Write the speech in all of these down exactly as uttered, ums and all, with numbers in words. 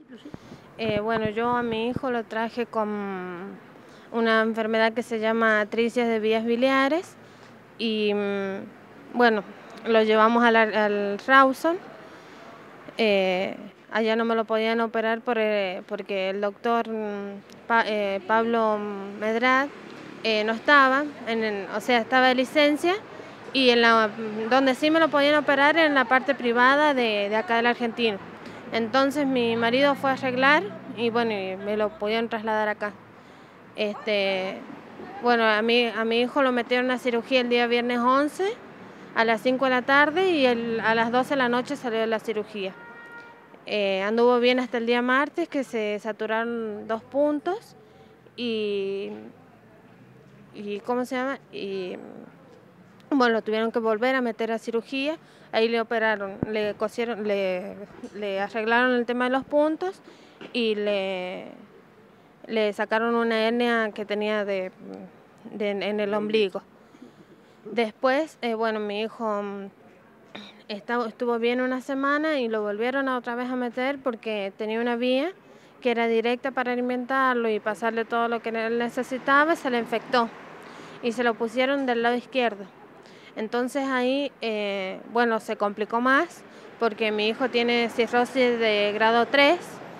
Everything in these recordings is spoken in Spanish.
Eh, bueno, yo a mi hijo lo traje con una enfermedad que se llama atricias de vías biliares y mm, bueno, lo llevamos al, ar- al Rawson. Eh, allá no me lo podían operar por, eh, porque el doctor mm, Pa- eh, Pablo Medrad eh, no estaba, en el- o sea, estaba de licencia y en la, donde sí me lo podían operar en la parte privada de, de acá del argentino. Entonces mi marido fue a arreglar y bueno, y me lo pudieron trasladar acá. Este, bueno, a mi, a mi hijo lo metieron a cirugía el día viernes once a las cinco de la tarde y el- a las doce de la noche salió de la cirugía. Eh, anduvo bien hasta el día martes, que se saturaron dos puntos y, y ¿cómo se llama? Y bueno, lo tuvieron que volver a meter a cirugía. Ahí le operaron, le cosieron, le, le arreglaron el tema de los puntos y le, le sacaron una hernia que tenía de, de- en el ombligo. Después, eh, bueno, mi hijo mm, estaba- estuvo bien una semana y lo volvieron a otra vez a meter porque tenía una vía que era directa para alimentarlo y pasarle todo lo que él necesitaba, se le infectó y se lo pusieron del lado izquierdo. Entonces ahí, eh, bueno, se complicó más porque mi hijo tiene cirrosis de grado tres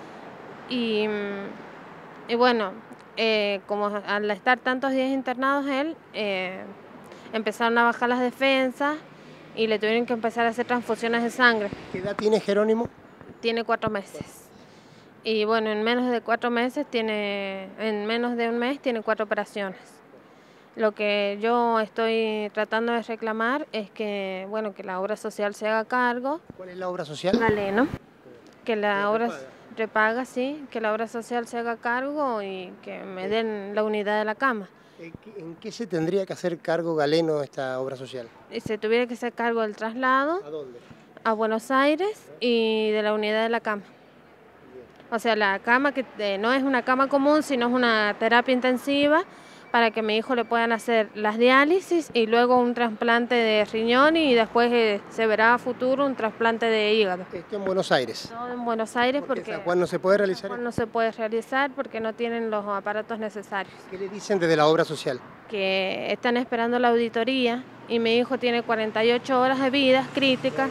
y, mm, y bueno, eh, como al estar tantos días internados él, eh, empezaron a bajar las defensas y le tuvieron que empezar a hacer transfusiones de sangre. ¿Qué edad tiene Jerónimo? Tiene cuatro meses. Y bueno, en menos de cuatro meses tiene, en menos de un mes tiene cuatro operaciones. Lo que yo estoy tratando de reclamar es que, bueno, que la obra social se haga cargo. ¿Cuál es la obra social? Galeno. Que la obra repaga. repaga, sí, que la obra social se haga cargo y que me den la unidad de la cama. ¿En qué- en qué se tendría que hacer cargo Galeno esta obra social? Y se tuviera que hacer cargo del traslado ¿A dónde? a Buenos Aires y de la unidad de la cama. O sea, la cama que eh, no es una cama común, sino es una terapia intensiva para que a mi hijo le puedan hacer las diálisis y luego un trasplante de riñón y después eh, se verá a futuro un trasplante de hígado. Esto en Buenos Aires. Todo en Buenos Aires Porque en porque San Juan no se puede en San realizar Juan esto. no se puede realizar porque no tienen los aparatos necesarios. ¿Qué le dicen desde la obra social? Que están esperando la auditoría y mi hijo tiene cuarenta y ocho horas de vida críticas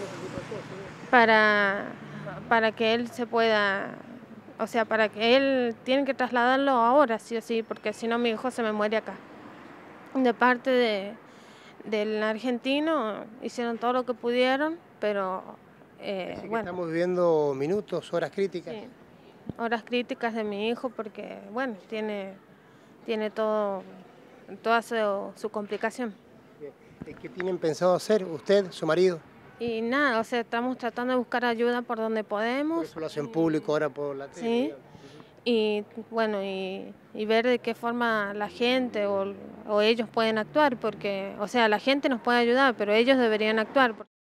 para, para que él se pueda, o sea, para que él tiene que trasladarlo ahora, sí o sí, porque si no mi hijo se me muere acá. De parte de, del argentino hicieron todo lo que pudieron, pero eh, Así que bueno, estamos viviendo minutos, horas críticas. sí, horas críticas de mi hijo porque, bueno, tiene, tiene todo, toda su, su complicación. ¿Qué tienen pensado hacer usted, su marido? Y nada, o sea, estamos tratando de buscar ayuda por donde Por podemos. eso lo hacen público ahora por la tele. Sí, digamos. y bueno, y, y ver de qué forma la gente o, o ellos pueden actuar, porque, o sea, la gente nos puede ayudar, pero ellos deberían actuar.